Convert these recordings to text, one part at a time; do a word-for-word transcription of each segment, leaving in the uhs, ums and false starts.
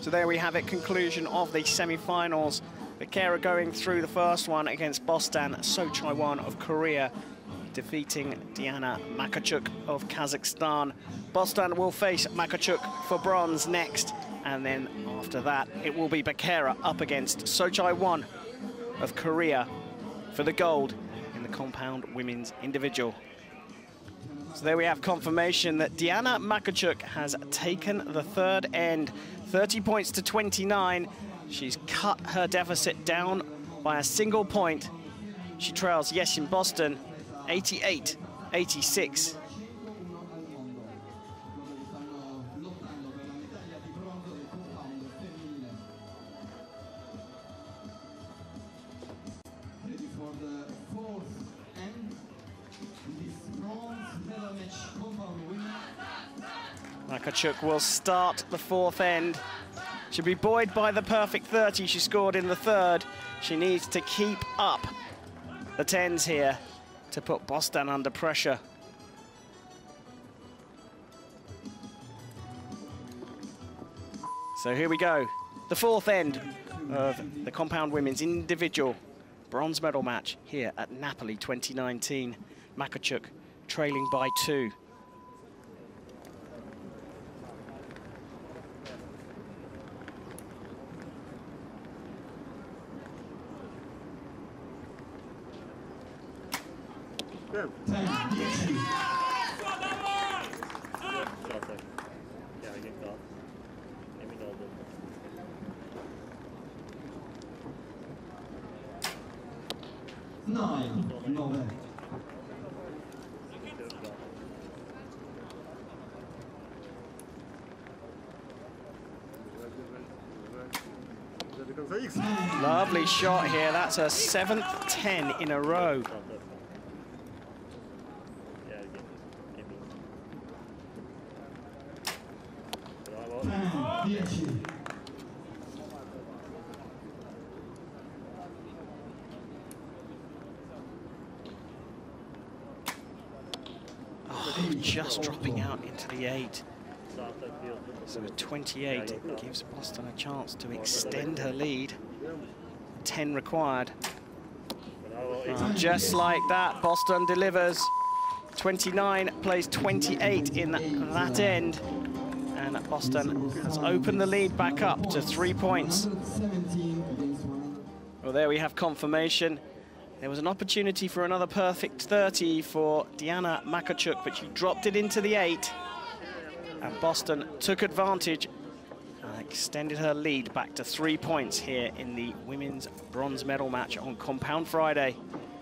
So there we have it, conclusion of the semi-finals. Bakera going through the first one against Bostan Sochaiwan of Korea, defeating Diana Makachuk of Kazakhstan. Bostan will face Makachuk for bronze next, and then after that, it will be Bakera up against Sochaiwan of Korea for the gold in the compound women's individual. So there we have confirmation that Diana Makachuk has taken the third end, thirty points to twenty-nine. She's cut her deficit down by a single point. She trails Yesin Boston eighty-eight eighty-six. Makachuk will start the fourth end. She'll be buoyed by the perfect thirty she scored in the third. She needs to keep up the tens here to put Bostan under pressure. So here we go, the fourth end of the compound women's individual bronze medal match here at Napoli twenty nineteen. Makachuk trailing by two. Nine, nine. Lovely shot here. That's her seventh ten in a row. Oh, just dropping out into the eight. So a twenty-eight gives Boston a chance to extend her lead. ten required. Oh, just like that, Boston delivers. twenty-nine plays twenty-eight in that end. And Boston has opened the lead back up to three points. Well, there we have confirmation. There was an opportunity for another perfect thirty for Diana Makachuk, but she dropped it into the eight. And Boston took advantage and extended her lead back to three points here in the women's bronze medal match on Compound Friday.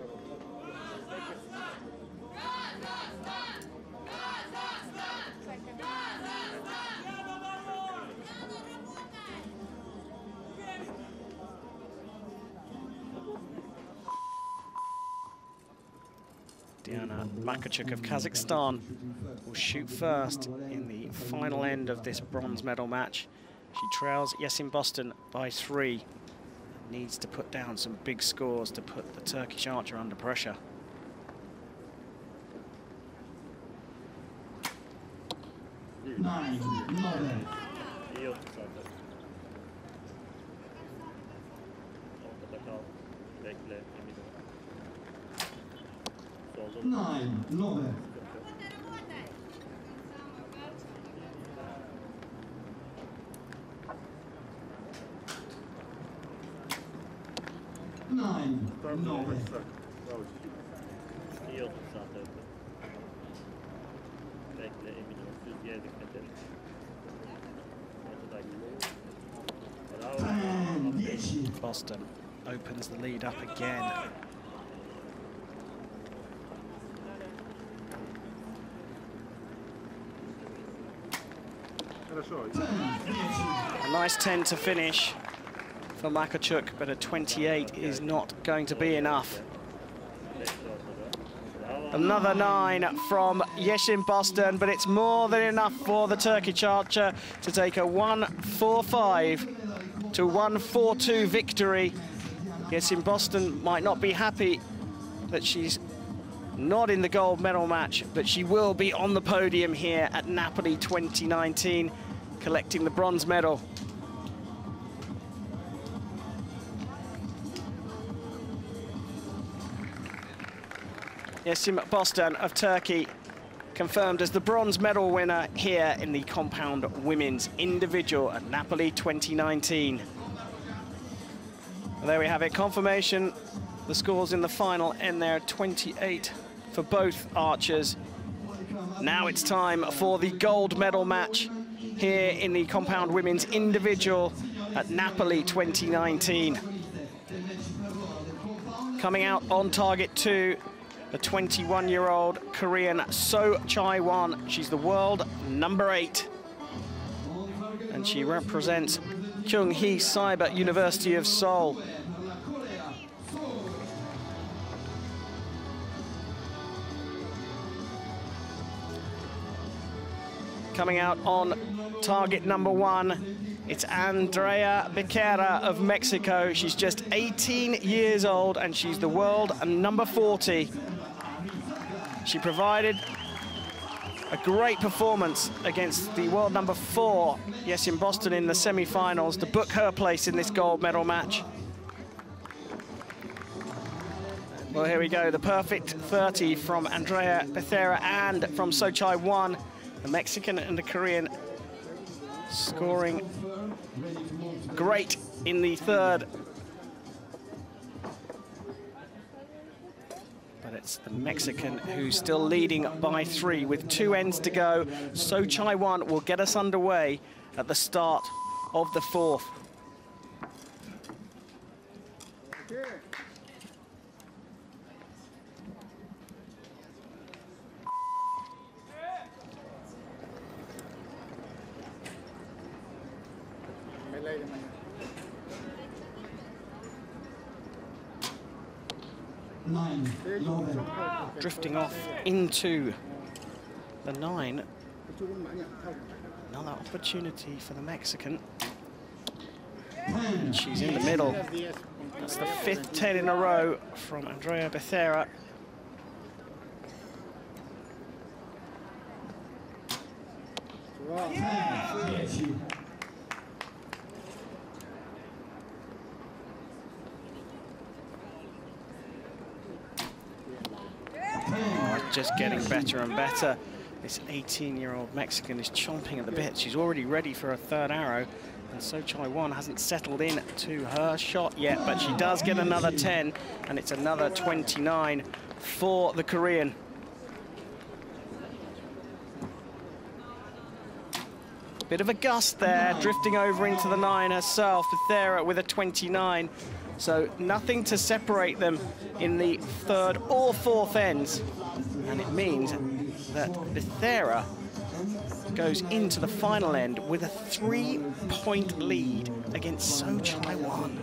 Diana Makachuk of Kazakhstan will shoot first in the final end of this bronze medal match. She trails Yesin Boston by three. Needs to put down some big scores to put the Turkish archer under pressure. Nine, nine. Nine, nine. Nine, nine. Boston opens the lead up again. A nice ten to finish for Makachuk, but a twenty-eight is not going to be enough. Another nine from Yesin Boston, but it's more than enough for the Turkish archer to take a one four five to one four two victory. Yesin Boston might not be happy that she's not in the gold medal match, but she will be on the podium here at Napoli twenty nineteen, collecting the bronze medal. Yesim Bostan of Turkey, confirmed as the bronze medal winner here in the compound women's individual at Napoli twenty nineteen. Well, there we have it, confirmation. The scores in the final end there, twenty-eight for both archers. Now it's time for the gold medal match here in the compound women's individual at Napoli twenty nineteen. Coming out on target two, the twenty-one-year-old Korean So Chai-won. She's the world number eight. And she represents Kyung-hee Cyber University of Seoul. Coming out on target number one, it's Andrea Becerra of Mexico. She's just eighteen years old and she's the world number forty. She provided a great performance against the world number four, Yesim Bostan, in the semi-finals to book her place in this gold medal match. Well, here we go, the perfect thirty from Andrea Becerra and from So Chai-won, the Mexican and the Korean, scoring great in the third. But it's the Mexican who's still leading by three with two ends to go. So Chai-won will get us underway at the start of the fourth. Nine, nine. Drifting off into the nine. Another opportunity for the Mexican. And she's in the middle. That's the fifth ten in a row from Andrea Becerra. Oh, just getting better and better. This eighteen-year-old Mexican is chomping at the bit. She's already ready for a third arrow. And So Chai-won hasn't settled in to her shot yet, but she does get another ten, and it's another twenty-nine for the Korean. Bit of a gust there, drifting over into the nine herself. Becerra with a twenty-nine. So nothing to separate them in the third or fourth ends. And it means that Becerra goes into the final end with a three-point lead against So Chai-won.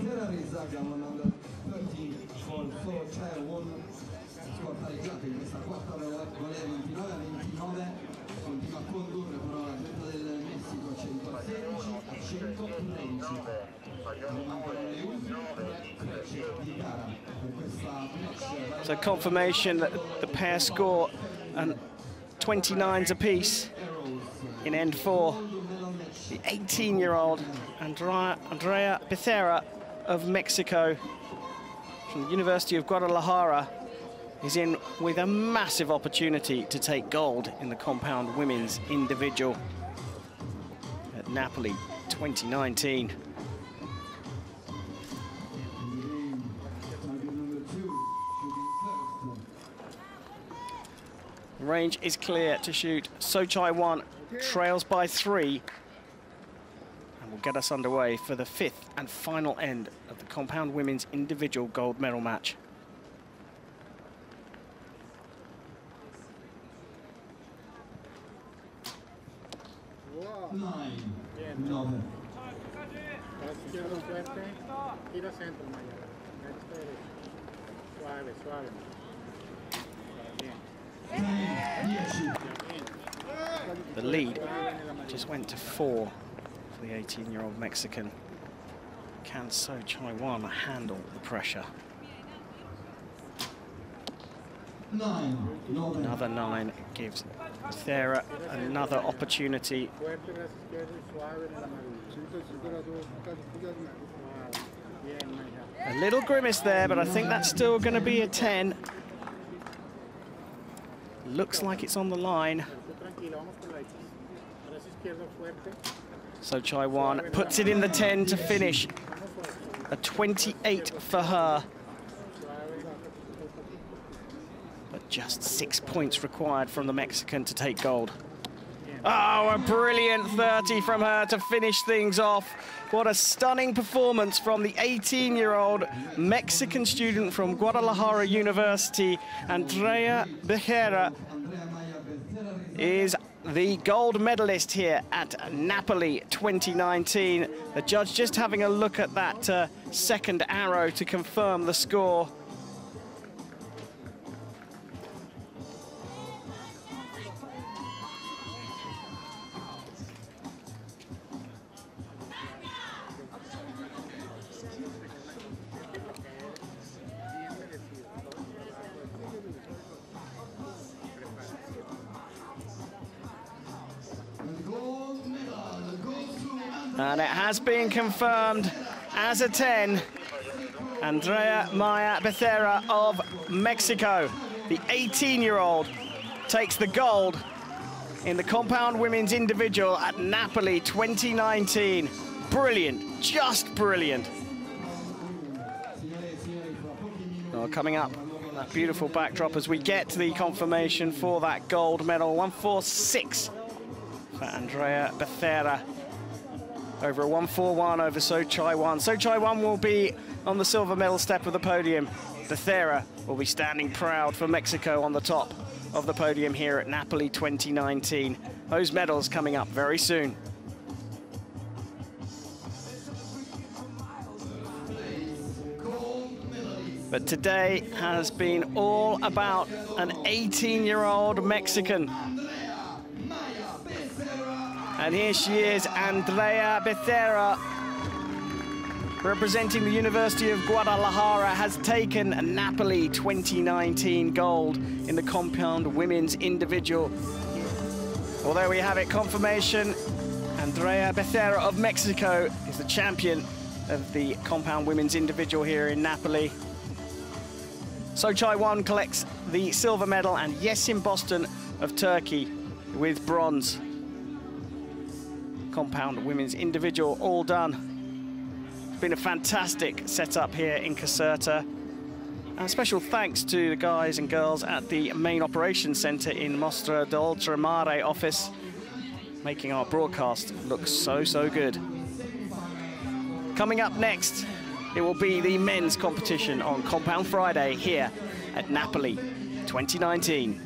So confirmation that the pair score and twenty-nines apiece in end four. The eighteen-year-old Andrea, Andrea Becerra of Mexico from the University of Guadalajara is in with a massive opportunity to take gold in the compound women's individual at Napoli twenty nineteen. Range is clear to shoot. So Chai-won trails by three and will get us underway for the fifth and final end of the compound women's individual gold medal match. Nine, nine. The lead just went to four for the eighteen-year-old Mexican. Can So Chai-won handle the pressure? Nine, nine. Another nine gives Becerra another opportunity. A little grimace there, but I think that's still going to be a ten. looks like it's on the line. So Chai-Wan puts it in the ten to finish. A twenty-eight for her. But just six points required from the Mexican to take gold. Oh, a brilliant thirty from her to finish things off. What a stunning performance from the eighteen-year-old Mexican student from Guadalajara University. Andrea Becerra is the gold medalist here at Napoli twenty nineteen. The judge just having a look at that uh, second arrow to confirm the score. And it has been confirmed as a ten. Andrea Maya Becerra of Mexico, the eighteen-year-old, takes the gold in the compound women's individual at Napoli twenty nineteen. Brilliant, just brilliant. Oh, coming up, that beautiful backdrop as we get to the confirmation for that gold medal. one forty-six for Andrea Becerra. Over a one forty-one over So Chai-Wan. So Chai-Wan will be on the silver medal step of the podium. Becerra will be standing proud for Mexico on the top of the podium here at Napoli twenty nineteen. Those medals coming up very soon. But today has been all about an eighteen-year-old Mexican. And here she is, Andrea Becerra, representing the University of Guadalajara, has taken a Napoli twenty nineteen gold in the compound women's individual. Well, there we have it, confirmation. Andrea Becerra of Mexico is the champion of the compound women's individual here in Napoli. So Chai-Wan collects the silver medal, and Yesim Boston of Turkey with bronze. Compound women's individual all done. It's been a fantastic setup here in Caserta. And special thanks to the guys and girls at the main operations centre in Mostra d'Oltremare office, making our broadcast look so, so good. Coming up next, it will be the men's competition on Compound Friday here at Napoli twenty nineteen.